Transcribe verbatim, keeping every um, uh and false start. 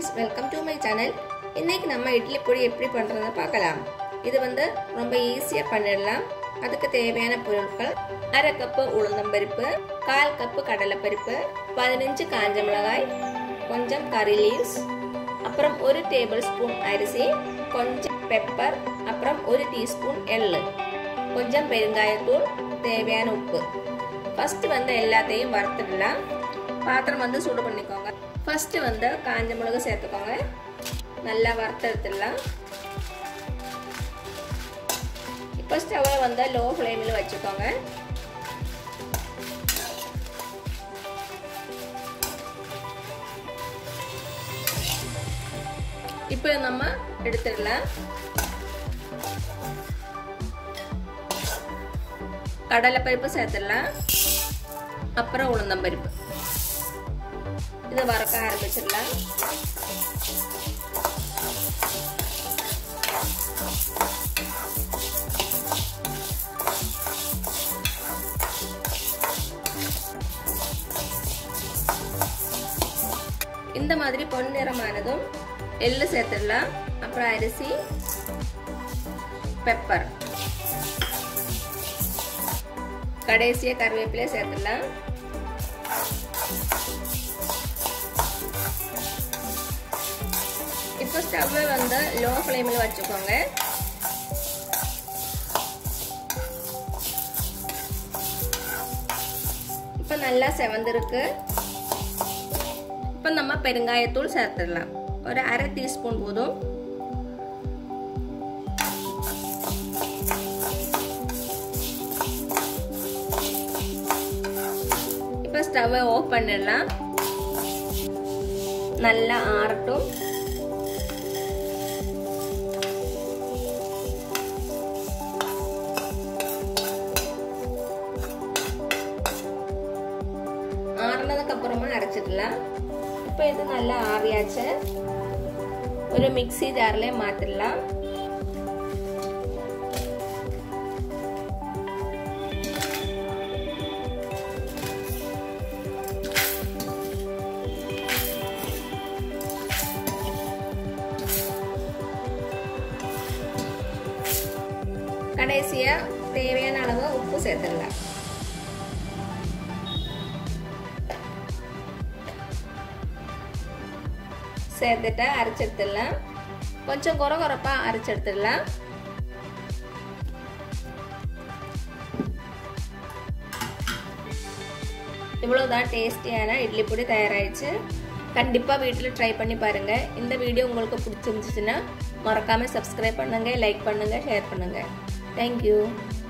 friends, welcome to my channel. இன்னைக்கு நம்ம இட்லி பொடி எப்படி பண்றதுன்னு பார்க்கலாம். இது வந்து ரொம்ப ஈஸியா பண்ணிடலாம். அதுக்கு தேவையான பொருட்கள் அரை கப் உளுந்தம்பருப்பு, கால் கப் கடலைப்பருப்பு, பதினைந்து காஞ்ச மிளகாய், கொஞ்சம் கறி லீவ்ஸ், அப்புறம் ஒரு டேபிள் ஸ்பூன் அரிசி, கொஞ்சம் பெப்பர், அப்புறம் ஒரு டீஸ்பூன் எள்ளு, கொஞ்சம் பெருங்காயத்தூள், தேவையான உப்பு. ஃபர்ஸ்ட் வந்து எல்லாத்தையும் வறுத்துடலாம். பாத்திரம் வந்து சூடு பண்ணிக்கோங்க. ஃபர்ஸ்ட் வந்து காஞ்ச மிளகு சேர்த்துக்கோங்க. நல்லா வறுத்தெடுத்துடலாம். இப்போ ஸ்டவ்வை வந்து லோ ஃப்ளேமில் வச்சுக்கோங்க. இப்போ நம்ம எடுத்துடலாம். கடலைப்பருப்பு சேர்த்துடலாம். அப்புறம் உளுந்தம்பருப்பு இதை வறுக்க ஆரம்பிச்சிடலாம். இந்த மாதிரி பொன்னிறமானதும் எள்ளு சேர்த்துடலாம். அப்புறம் அரிசி, பெப்பர், கடைசியா கருவேப்பிலை சேர்த்துடலாம். இப்போ ஸ்டவ்வை வந்து லோ ஃப்ளேமில் வச்சுக்கோங்க. இப்போ நல்லா செவந்திருக்கு. இப்போ நம்ம பெருங்காயத்தூள் சேர்த்துடலாம். ஒரு அரை டீஸ்பூன் போதும். இப்போ ஸ்டவ்வை ஆஃப் பண்ணிடலாம். நல்லா ஆறட்டும். ஆறினதுக்கு அப்புறமா அரைச்சிடலாம். இப்போ இது நல்லா ஆறியாச்சு. ஒரு மிக்ஸி ஜார்ல மாத்திடலாம். கடைசியா தேவையான அளவு உப்பு சேர்த்துடலாம். சேர்த்துட்டு அரைச்செடுத்துடலாம். கொஞ்சம் குறை குறைப்பா அரைச்செடுத்துடலாம். இவ்வளவுதான் டேஸ்டியான இட்லி பொடி தயாராகிடுச்சு. கண்டிப்பா வீட்டில் ட்ரை பண்ணி பாருங்க. இந்த வீடியோ உங்களுக்கு பிடிச்சிருந்துச்சுன்னா மறக்காம சப்ஸ்கிரைப் பண்ணுங்க, லைக் பண்ணுங்க, ஷேர் பண்ணுங்க. தேங்க்யூ.